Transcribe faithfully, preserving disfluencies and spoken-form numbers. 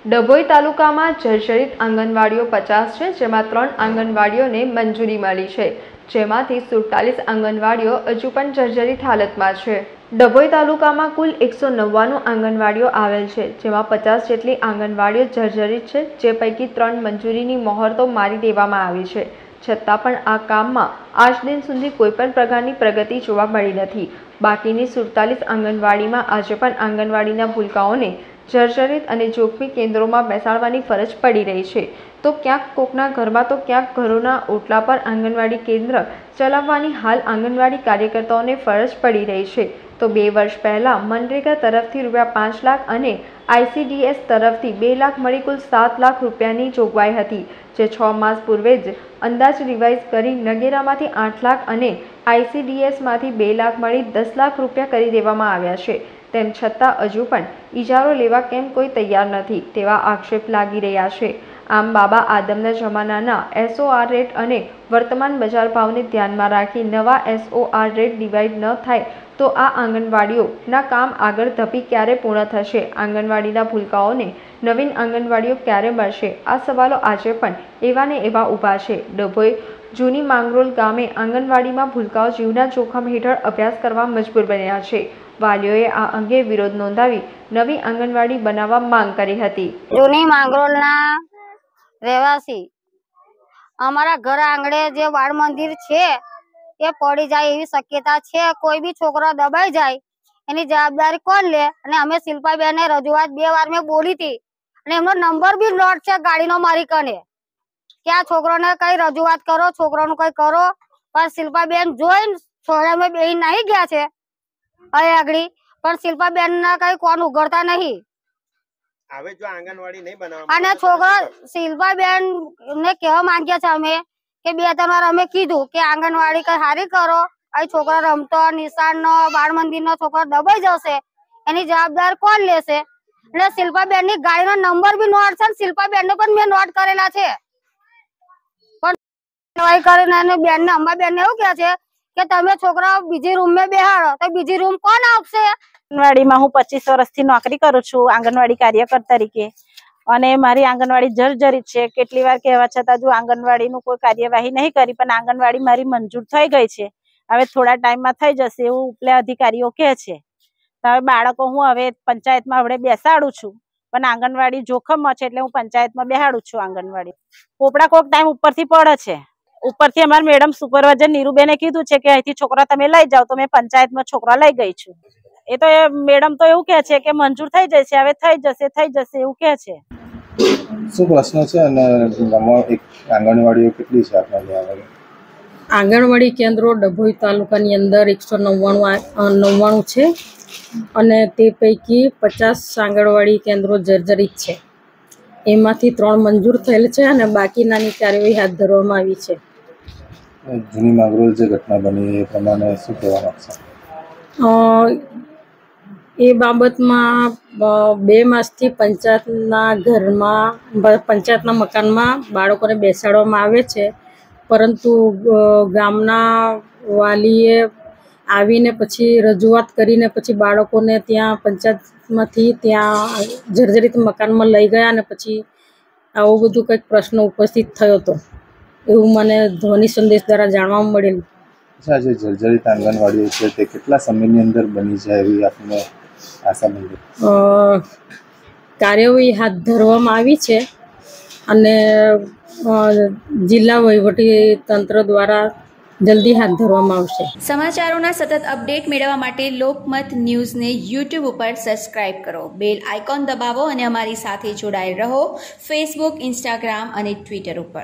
ડભોઈ તાલુકામાં જર્જરિત આંગણવાડીઓ પચાસ છે, જેમાં ત્રણ આંગણવાડીઓને મંજૂરી મળી છે, જેમાંથી સુડતાલીસ આંગણવાડીઓ હજુ પણ જર્જરિત હાલતમાં છે। ડભોઈ તાલુકામાં કુલ એકસો નવ્વાણું આંગણવાડીઓ આવેલ છે, જેમાં પચાસ જેટલી આંગણવાડીઓ જર્જરિત છે, જે પૈકી ત્રણ મંજૂરીની મહોર તો મારી દેવામાં આવી છે, છતાં પણ આ કામમાં આજ દિન સુધી કોઈપણ પ્રકારની પ્રગતિ જોવા મળી નથી। બાકીની સુડતાલીસ આંગણવાડીમાં આજે પણ આંગણવાડીના ભૂલકાઓને જર્જરિત અને જોખમી કેન્દ્રોમાં બેસાડવાની ફરજ પડી રહી છે, તો ક્યાંક કોકના ઘરમાં તો ક્યાંક ઘરોના ઓટલા પર આંગણવાડી કેન્દ્ર ચલાવવાની હાલ આંગણવાડી કાર્યકર્તાઓને ફરજ પડી રહી છે। તો બે વર્ષ પહેલા મનરેગા તરફથી રૂપિયા પાંચ લાખ અને આઈસીડીએસ તરફથી બે લાખ મળી કુલ સાત લાખ રૂપિયાની જોગવાઈ હતી, જે છ માસ પૂર્વે જ અંદાજ રિવાઇઝ કરી નગેરામાંથી આઠ લાખ અને આઈસીડીએસમાંથી બે લાખ મળી દસ લાખ રૂપિયા કરી દેવામાં આવ્યા છે। તેમ છતાં હજુ પણ ઇજારો લેવા કેમ કોઈ તૈયાર નથી તેવા આક્ષેપ લાગી રહ્યા છે। આમ બાબા આદમના જમાનાના એસઓઆર રેટ અને વર્તમાન બજાર ભાવને ધ્યાનમાં રાખી નવા એસઓઆર રેટ ડિવાઇડ ન થાય તો આ આંગણવાડીઓના કામ આગળ ધપી ક્યારે પૂર્ણ થશે? આંગણવાડીના ભૂલકાઓને નવીન આંગણવાડીઓ ક્યારે મળશે? આ સવાલો આજે પણ એવા ને એવા ઊભા છે। ડભોઈ જૂની માંગરોલ ગામે આંગણવાડીમાં ભૂલકાઓ જીવના જોખમ હેઠળ અભ્યાસ કરવા મજબૂર બન્યા છે। વાલીઓએ આ અંગે વિરોધ નોંધાવી નવી આંગણવાડી બનાવવા માંગ કરી હતી। જૂની માંગરોલના રહેવાસી અમારા ઘર આંગણે જે બાળ મંદિર છે એ પડી જાય એવી શક્યતા છે। કોઈ બી છોકરો દબાઈ જાય એની જવાબદારી કોણ લે? અને અમે શિલ્પાબેનને રજૂઆત બે વાર મેં બોલી હતી અને એમનો નંબર બી નોટ છે ગાડીનો મારી કને કે આ છોકરોને કઈ રજૂઆત કરો, છોકરાનું કઈ કરો, પણ શિલ્પાબેન જોઈને છોડા મેં બેહી નાહી ગયા છે અહીં આગળ, પણ શિલ્પાબેન ના કઈ કોણ ઉઘડતા નહીં। હવે જો આંગણવાડી નહીં બનાવવામાં અને છોકરા શિલ્પાબેન ને કહેવા માંગ્યા છે અમે કે બે ત્રણ વાર અમે કીધું કે આંગણવાડી કઈ હારી કરો, અહીં છોકરા રમતો નિશાન નો બાળ મંદિર નો છોકરો દબાઈ જશે એની જવાબદાર કોણ લેશે? એટલે શિલ્પાબેન ની ગાડીનો નંબર બી નોટ છે, શિલ્પાબેન ને પણ મેં નોટ કરેલા છે, પણ કરીને બેન ને અંબાબેન ને એવું કહે છે કે તમે છોકરા બીજી રૂમ માં બેહાડો, તો બીજી રૂમ કોણ આપશે? આંગણવાડીમાં હું પચીસ વર્ષથી નોકરી કરું છું આંગણવાડી કાર્યકર તરીકે, અને મારી આંગણવાડી જર્જરિત છે। કેટલી વાર કહેવા છતાં જો આંગણવાડીનું કોઈ કાર્યવાહી નહીં કરી, પણ આંગણવાડી મારી મંજૂર થઈ ગઈ છે, હવે થોડા ટાઈમમાં થઈ જશે એવું ઉપલા અધિકારીઓ કહે છે। હવે બાળકો હું હવે પંચાયતમાં હવે બેસાડું છું, પણ આંગણવાડી જોખમમાં છે એટલે હું પંચાયતમાં બેસાડું છું। આંગણવાડી પોપડા કોક ટાઈમ ઉપરથી પડે છે, ઉપરથી અમારા મેડમ સુપરવાઇઝર નીરુબેને કીધું છે કે અહીંથી છોકરા તમે લઈ જાઓ, તો મેં પંચાયતમાં છોકરા લઈ ગઈ છું। એ તો મેડમ તો એવું કહે છે કે મંજૂર થઈ જશે, હવે થઈ જશે થઈ જશે એવું કહે છે। શું પ્રશ્ન છે અને એક આંગણવાડીઓ કેટલી છે આપણા ત્યાં? આંગણવાડી કેન્દ્રો ડભોઈ તાલુકાની અંદર એકસો નવ્વાણું નવ્વાણું છે અને તે પૈકી પચાસ આંગણવાડી કેન્દ્રો જર્જરિત છે। એમાંથી ત્રણ મંજૂર થયેલ છે અને બાકીનાની કાર્યવાહી હાથ ધરવામાં આવી છે। જૂની માંગરોળ જે ઘટના બની એ પ્રમાણે શું કહેવા માંગશો? એ બાબતમાં બે માસથી પંચાયતના ઘરમાં પંચાયતના મકાનમાં બાળકોને બેસાડવામાં આવે છે, પરંતુ ગામના વાલીએ આવીને પછી રજૂઆત કરીને પછી બાળકોને ત્યાં પંચાયતમાંથી ત્યાં જર્જરિત મકાનમાં લઈ ગયા અને પછી આવું બધું કંઈક પ્રશ્ન ઉપસ્થિત થયો હતો એવું મને ધ્વનિ સંદેશ દ્વારા જાણવા મળેલ। જે જર્જરિત આંગણવાડીઓ છે તે કેટલા સમયની અંદર બની જાય એવી આપને આશા બંધ? કાર્યવાહી હાથ ધરવામાં આવી છે અને જિલ્લા વહીવટી તંત્ર દ્વારા જલ્દી હાથ ધરવામાં આવશે। સમાચારોના સતત અપડેટ મેળવવા માટે લોકમત ન્યૂઝને યુટ્યુબ ઉપર સબસ્ક્રાઇબ કરો, બેલ આઇકોન દબાવો અને અમારી સાથે જોડાયેલ રહો ફેસબુક, ઇન્સ્ટાગ્રામ અને ટ્વિટર ઉપર।